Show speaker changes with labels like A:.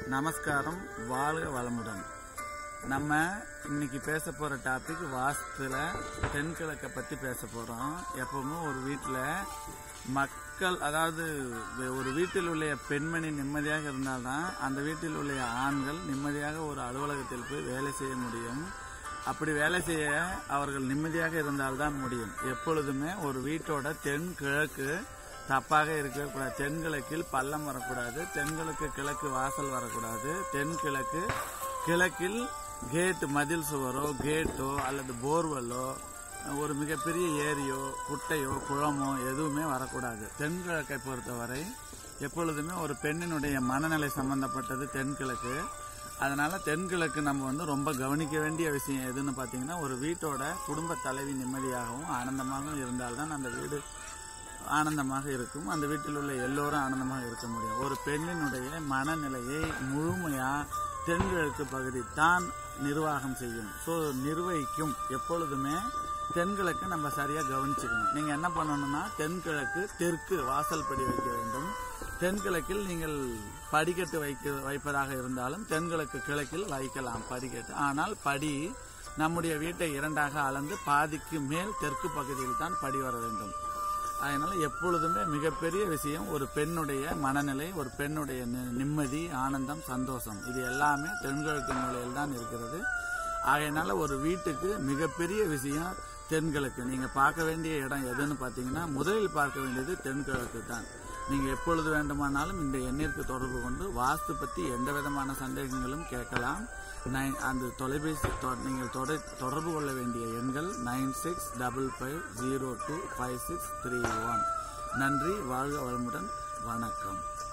A: நமஸ்காரம், வாழ்க வளமுடன். நம்ம இன்னைக்கு பேச போற டாபிக் வாஸ்துல தென்கிழக்க பத்தி பேச போறோம். எப்பவுமே ஒரு வீட்டுல மக்கள், அதாவது ஒரு வீட்டில் உள்ள பெண்மணி நிம்மதியாக இருந்தால்தான் அந்த வீட்டில் உள்ள ஆண்கள் நிம்மதியாக ஒரு அலுவலகத்தில் போய் வேலை செய்ய முடியும். அப்படி வேலை செய்ய அவர்கள் நிம்மதியாக இருந்தால்தான் முடியும். எப்பொழுதுமே ஒரு வீட்டோட தென்கிழக்கு தப்பாக இருக்கக்கூடாது. தென்கிழக்கில் பள்ளம் வரக்கூடாது, தென்கிழக்கு கிழக்கு வாசல் வரக்கூடாது, தென்கிழக்கு கிழக்கில் கேட், மதில் சுவரோ கேட்டோ அல்லது போர்வெல்லோ ஒரு மிகப்பெரிய ஏரியோ குட்டையோ குளமோ எதுவுமே வரக்கூடாது. தென்கிழக்கை பொறுத்தவரை எப்பொழுதுமே ஒரு பெண்ணினுடைய மனநிலை சம்பந்தப்பட்டது தென்கிழக்கு. அதனால தென்கிழக்கு நம்ம ரொம்ப கவனிக்க வேண்டிய விஷயம் எதுன்னு பார்த்தீங்கன்னா, ஒரு வீட்டோட குடும்ப தலைவி நிம்மதியாகவும் ஆனந்தமாகவும் இருந்தால்தான் அந்த வீடு ஆனந்தமாக இருக்கும். அந்த வீட்டில் உள்ள எல்லோரும் ஆனந்தமாக இருக்க முடியும். ஒரு பெண்ணினுடைய மனநிலையை முழுமையா தென்கிழக்கு பகுதி தான் நிர்வாகம் செய்யும். ஸோ நிர்வகிக்கும். எப்பொழுதுமே தென்கிழக்கு நம்ம சரியா கவனிச்சுக்கணும். நீங்க என்ன பண்ணணும்னா, தென்கிழக்கு தெற்கு வாசல் படி வைக்க வேண்டும். தென்கிழக்கில் நீங்கள் படிக்கட்டு வைப்பதாக இருந்தாலும் தென்கிழக்கு கிழக்கில் வைக்கலாம் படிக்கட்டு. ஆனால் படி நம்முடைய வீட்டை இரண்டாக அளந்து பாதிக்கு மேல் தெற்கு பகுதியில் தான் படி வர வேண்டும். அதனால எப்பொழுதுமே மிகப்பெரிய விஷயம் ஒரு பெண்ணுடைய மனநிலை, ஒரு பெண்ணுடைய நிம்மதி, ஆனந்தம், சந்தோஷம், இது எல்லாமே தென்கிழக்கு மூலையில் தான் இருக்கிறது. அதனால ஒரு வீட்டுக்கு மிகப்பெரிய விஷயம் தென்கிழக்கு. நீங்க பார்க்க வேண்டிய இடம் எதுன்னு பார்த்தீங்கன்னா, முதலில் பார்க்க வேண்டியது தென்கிழக்கு தான். நீங்க எப்பொழுது வேண்டுமானாலும் இந்த எண்ணிற்கு தொடர்பு கொண்டு வாஸ்து பற்றி எந்த விதமான சந்தேகங்களும் கேட்கலாம். அந்த தொலைபேசி நீங்கள் தொடர்பு கொள்ள வேண்டிய எண்கள் 9655025631. நன்றி, வாழ்க வளமுடன், வணக்கம்.